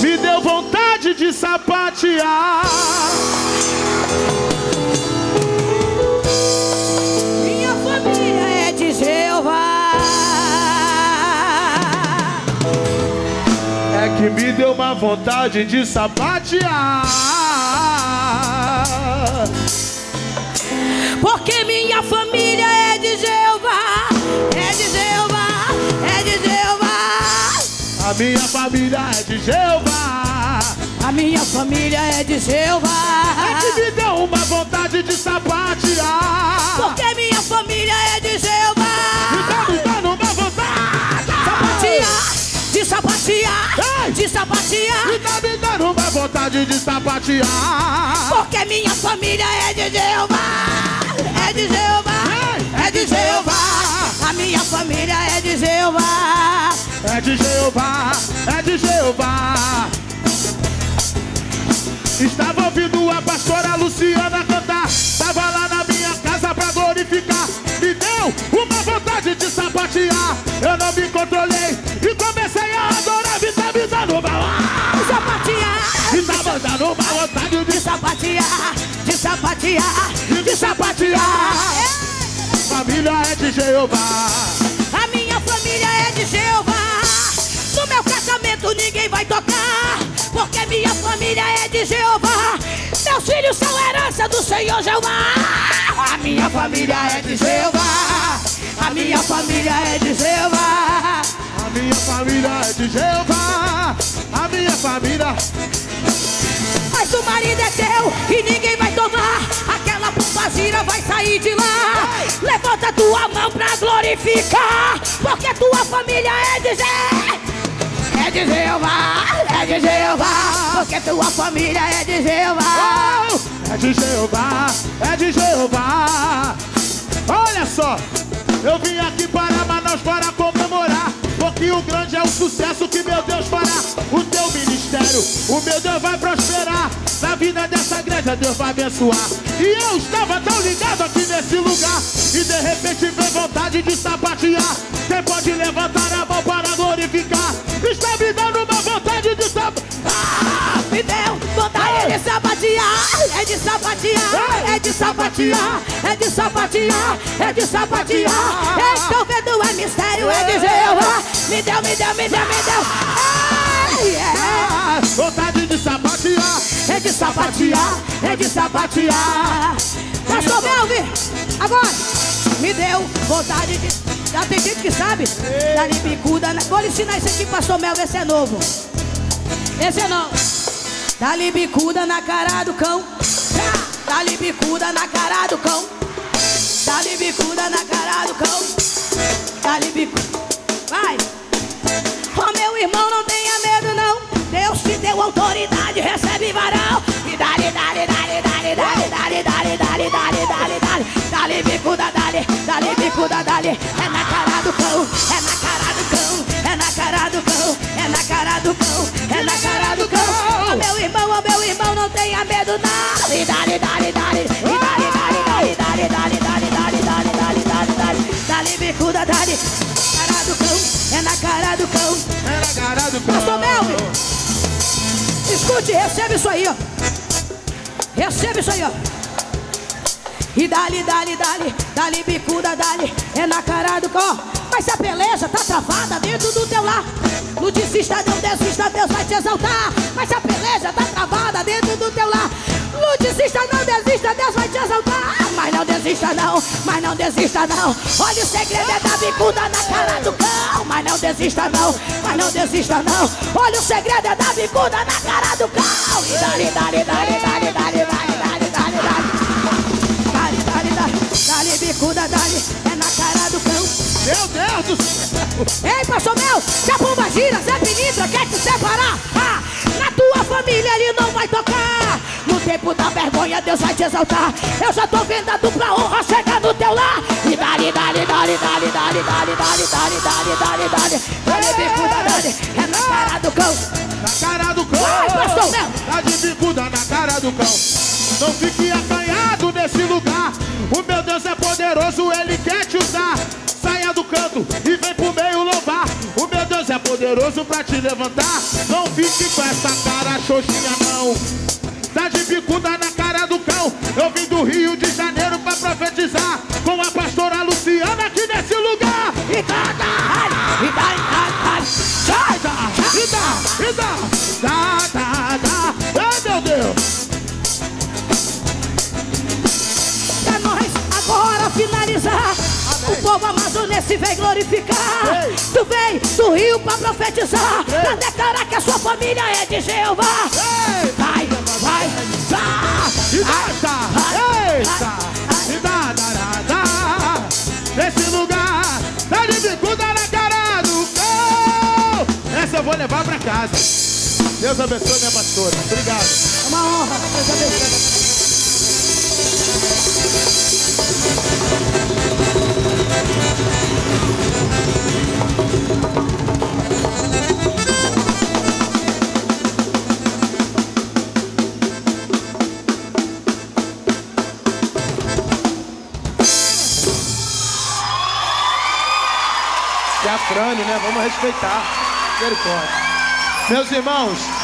me deu vontade de sapatear. Minha família é de Jeová. É que me deu uma vontade de sapatear. Porque minha família é de Jeová. É de Jeová, é de Jeová. A minha família é de Jeová. A minha família é de Jeová. É que me deu uma vontade de sapatear. Porque minha família é de Jeová. E tá me dando uma vontade De sapatear, de sapatear. E tá me dando uma vontade de sapatear. Porque minha família é de Jeová. É de Jeová, é de Jeová. A minha família é de Jeová. É de Jeová, é de Jeová. Estava ouvindo a pastora Luciana cantar. Tava lá na minha casa pra glorificar. Me deu uma vontade de sapatear. Eu não me controlei e comecei a adorar. Me tá me dando uma sapatear. E tá me dando uma vontade de sapatear. De sapatear, de sapatear. Família é de Jeová. A minha família é de Jeová. No meu casamento ninguém vai tocar. Porque minha família é de Jeová. Meus filhos são herança do Senhor Jeová. A minha família é de Jeová. A minha família é de Jeová. A minha família é de Jeová. A minha família. Mas o marido é teu e ninguém vai tomar. Aquela pumbazira vai sair de lá. Levanta tua mão pra glorificar. Porque tua família é de Jeová. É de Jeová, é de Jeová. Porque tua família é de Jeová. É de Jeová, é de Jeová. Olha só, eu vim aqui para Manaus para comemorar. Porque o grande é o sucesso que meu Deus fará. O teu ministério, o meu Deus vai prosperar. Na vida dessa igreja Deus vai abençoar. E eu estava tão ligado aqui nesse lugar. E de repente veio vontade de sapatear. Quem pode levantar a mão para glorificar? Está me dando uma vontade de sapatear. Me deu vontade de sapatear. É de sapatear, é de sapatear. É de sapatear, é de sapatear. Estou vendo o mistério, é de Jeová. Me deu, me deu, me deu, me deu. Vontade de sapatear. É de sapatear, é de sapatear. Pastor Melvin, agora me deu vontade de... Já tem gente que sabe. Dá-lhe bicuda, vou lhe ensinar isso aqui, pastor Melvin, esse é novo. Esse é novo. Dá-lhe bicuda na cara do cão. Dá-lhe bicuda na cara do cão. Dá-lhe bicuda na cara do cão. Dá-lhe bicuda. Vai. Oh, meu irmão, não tenha medo não. Deus te deu autoridade, recebe varão. E dá-lhe, dá-lhe, dá-lhe, dá-lhe, dá-lhe, dá-lhe, dá-lhe, dá-lhe, dá-lhe, dá-lhe, dá-lhe. Dá-lhe bicuda, dá-lhe, dá-lhe bicuda, dá-lhe. É na cara do cão, é na cara do cão. É na cara do cão, é na cara do cão. É na cara do cão. Oh, meu irmão, não tenha medo não. E dá-lhe, dá-lhe, dá-lhe. E dá-lhe, dá-lhe, dá-lhe, dá-lhe, dá-lhe, dá-lhe, dá-lhe, dá-lhe, dá-lhe, dá-lhe. Dá-lhe bicuda, dá-lhe. Cara do cão, é na cara do cão. É na cara do cão. Pastor Melvin, escute, recebe isso aí, ó. Recebe isso aí, ó. E dá-lhe, dá-lhe, dá-lhe, dá-lhe bicuda, dá-lhe. É na cara do cão. Mas se a beleza tá travada dentro do teu lar, não desista, não desista, Deus vai te exaltar. Mas se a beleza tá travada dentro do teu lar, não desista, não desista, Deus vai te exaltar. Mas não desista não, mas não desista não. Olha, o segredo é dar bicuda na cara do cão. Mas não desista não, mas não desista não. Olha, o segredo é dar bicuda na cara do cão. E dá-lhe, dá-lhe, dá-lhe, dá-lhe, dá-lhe, dá-lhe, dá-lhe, dá-lhe, dá-lhe. Dá-lhe, dá-lhe, dá-lhe, dá-lhe bicuda, dá-lhe. É na cara do cão. Meu Deus do céu! Ei, pastor Mel, se a pomba gira, Zé Pinitra quer te separar, na tua família ele não vai tocar. No tempo da vergonha Deus vai te exaltar. Eu já tô vendo a dupla honra chegar no teu lar. E dá-lhe, dá-lhe, dá-lhe, dá-lhe, dá-lhe, dá-lhe, dá-lhe, dá-lhe, dá-lhe, dá-lhe, dá-lhe. Dá-lhe bicuda, dá-lhe, é na cara do cão. Na cara do cão! Vai, pastor Mel! Dá de bicuda na cara do cão. Não fique acanhado nesse lugar. O meu Deus é poderoso, Ele quer te usar. Saia do canto e vem pro meio louvar. O meu Deus é poderoso. poderoso pra te levantar. Não fique com essa cara xoxinha não. Tá de bicuda na cara do cão. Eu vim do Rio de Janeiro pra profetizar com a pastora Luciana aqui nesse lugar. Ai meu Deus. Pra nós agora finalizar, o povo amazonense vem glorificar. Ei. Tu vem do Rio pra profetizar, pra declarar que a sua família é de Jeová. Ei. Vai, vai, vai. Nesse lugar, tá de bicuda na cara do cão. Essa eu vou levar pra casa. Deus abençoe minha pastora. Obrigado. É uma honra. Deus abençoe. Teatrânio, né? Vamos respeitar. Misericórdia. Meus irmãos,